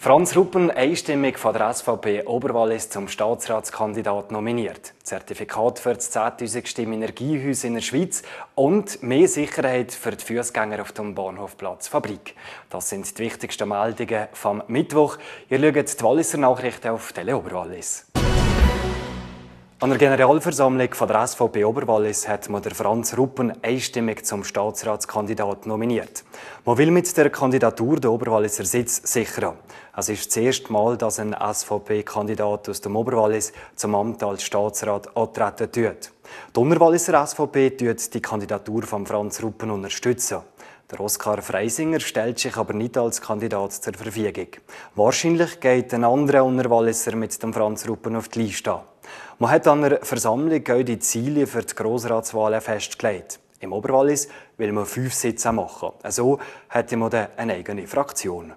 Franz Ruppen einstimmig von der SVP Oberwallis zum Staatsratskandidat nominiert. Zertifikat für das 10.000. Energiehaus in der Schweiz und mehr Sicherheit für die Fußgänger auf dem Bahnhofplatz Fabrik. Das sind die wichtigsten Meldungen vom Mittwoch. Ihr schaut die Walliser Nachrichten auf Tele Oberwallis. An der Generalversammlung von der SVP Oberwallis hat man Franz Ruppen einstimmig zum Staatsratskandidat nominiert. Man will mit der Kandidatur den Oberwalliser Sitz sichern. Es ist das erste Mal, dass ein SVP-Kandidat aus dem Oberwallis zum Amt als Staatsrat antreten tut. Die Unterwalliser SVP tut die Kandidatur von Franz Ruppen unterstützen. Der Oskar Freisinger stellt sich aber nicht als Kandidat zur Verfügung. Wahrscheinlich geht ein anderer Unterwalliser mit dem Franz Ruppen auf die Liste. Man hat an der Versammlung auch die Ziele für die Grossratswahlen festgelegt. Im Oberwallis will man 5 Sitze machen. So hätte man dann eine eigene Fraktion.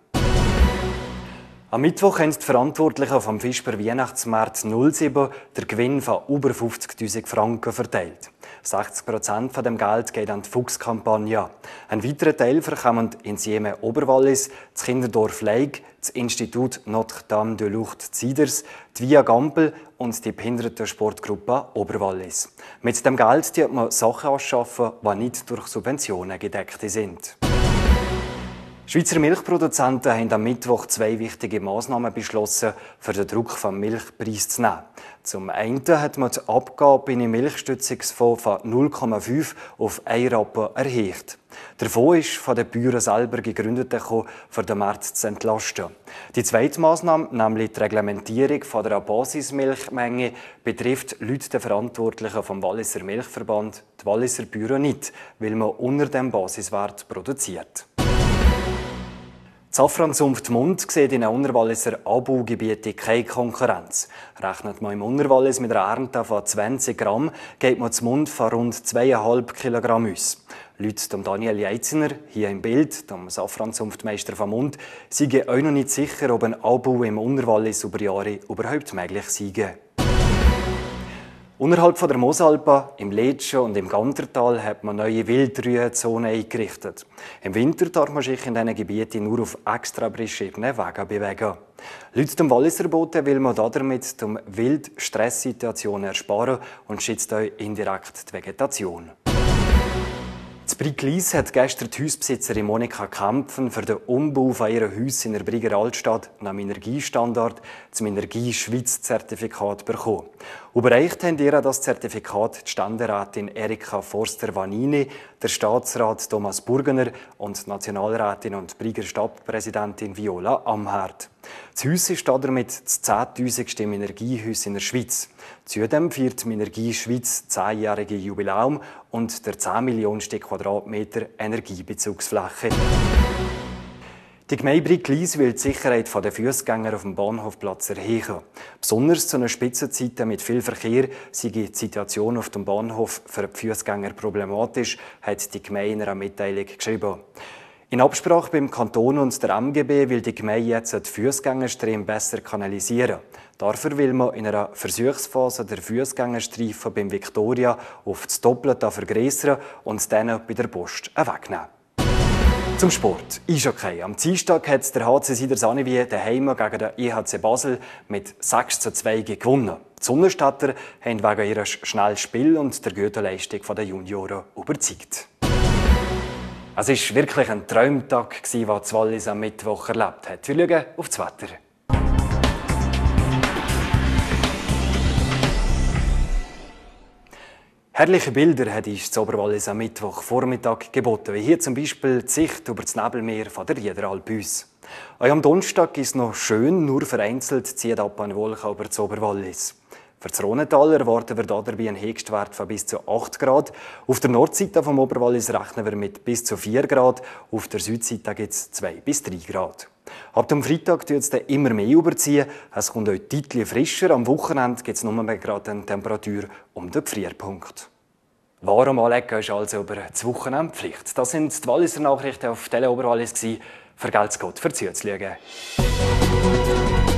Am Mittwoch haben die Verantwortlichen vom Fischber Weihnachtsmarkt 07 den Gewinn von über 50.000 Franken verteilt. 60% von dem Geld geht an die Fuchskampagne. Ein weiterer Teil verkommen ins Jemen Oberwallis, das Kinderdorf Leig, das Institut Notre-Dame de Lourdes Ziders, die Via Gampel und die Behindertensportgruppe Oberwallis. Mit dem Geld tut man Sachen anschaffen, die nicht durch Subventionen gedeckt sind. Schweizer Milchproduzenten haben am Mittwoch 2 wichtige Massnahmen beschlossen, für den Druck vom Milchpreis zu nehmen. Zum einen hat man die Abgabe in den Milchstützungsfonds von 0,5 auf 1 Rappen erhöht. Der Fonds ist von den Bauern selber gegründet, für den Markt zu entlasten. Die zweite Massnahme, nämlich die Reglementierung der Basismilchmenge, betrifft laut den Verantwortlichen vom Walliser Milchverband die Walliser Bauern nicht, weil man unter dem Basiswert produziert. Die Safranzunft Mund sieht in den Unterwalliser Anbaugebieten keine Konkurrenz. Rechnet man im Unterwallis mit einer Ernte von 20 Gramm, geht man zum Mund von rund 2,5 Kilogramm aus. Laut Daniel Jeiziner, hier im Bild, dem Safranzunftmeister vom Mund, sei auch noch nicht sicher, ob ein Anbau im Unterwallis über Jahre überhaupt möglich sei. Unterhalb der Mosalpen, im Letschen und im Gantertal hat man neue Wildrühenzonen eingerichtet. Im Winter darf man sich in diesen Gebieten nur auf extra beschriebenen Wegen bewegen. Laut dem Walliser Boten will man damit die Wild-Stresssituationen ersparen und schützt auch indirekt die Vegetation. In Briglis hat gestern die Hausbesitzerin Monika Kempfen für den Umbau von ihrem Haus in der Briger Altstadt nach dem Energiestandard zum Energie-Schweiz-Zertifikat bekommen. Überreicht haben ihr das Zertifikat die Ständerätin Erika Forster-Vanini, der Staatsrat Thomas Burgener und die Nationalrätin und Briger Stadtpräsidentin Viola Amherd. Das Haus ist damit das 10.000. Energiehaus in der Schweiz. Zudem feiert die Energie Schweiz 10-jährige Jubiläum und der 10 Millionste Quadratmeter Energiebezugsfläche. Die Gemeinde Briglis will die Sicherheit der Fußgänger auf dem Bahnhofplatz erhöhen. Besonders zu einer Spitzenzeit mit viel Verkehr sei die Situation auf dem Bahnhof für die Fußgänger problematisch, hat die Gemeinde in einer Mitteilung geschrieben. In Absprache beim Kanton und der MGB will die Gemeinde jetzt den Fußgängerstrom besser kanalisieren. Dafür will man in einer Versuchsphase der Fußgängerstreifen beim Victoria auf das Doppelte vergrößern und dann bei der Post wegnehmen. Zum Sport. Eishockey. Am Dienstag hat der HC Sidersanivie daheim gegen den EHC Basel mit 6:2 gewonnen. Die Sonnenstädter haben wegen ihres schnellen Spiel und der guten Leistung der Junioren überzeugt. Es war wirklich ein Traumtag, den das Wallis am Mittwoch erlebt hat. Wir schauen auf das Wetter. Herrliche Bilder hat uns das Oberwallis am Mittwochvormittag geboten, wie hier zum Beispiel die Sicht über das Nebelmeer von der Riederalp bei uns. Auch am Donnerstag ist es noch schön, nur vereinzelt zieht ab eine Wolke über das Oberwallis. Für das Rhonental erwarten wir dabei einen Höchstwert von bis zu 8 Grad. Auf der Nordseite vom Oberwallis rechnen wir mit bis zu 4 Grad, auf der Südseite gibt es 2 bis 3 Grad. Ab dem Freitag tut es dann immer mehr überziehen. Es kommt auch deutlich frischer. Am Wochenende gibt es nur mehr gerade eine Temperatur um den Gefrierpunkt. Warum anlegen ist also über das Wochenende Pflicht. Das sind die Walliser Nachrichten auf Tele Oberwallis. Vergelt's Gott für Zuzuschauen.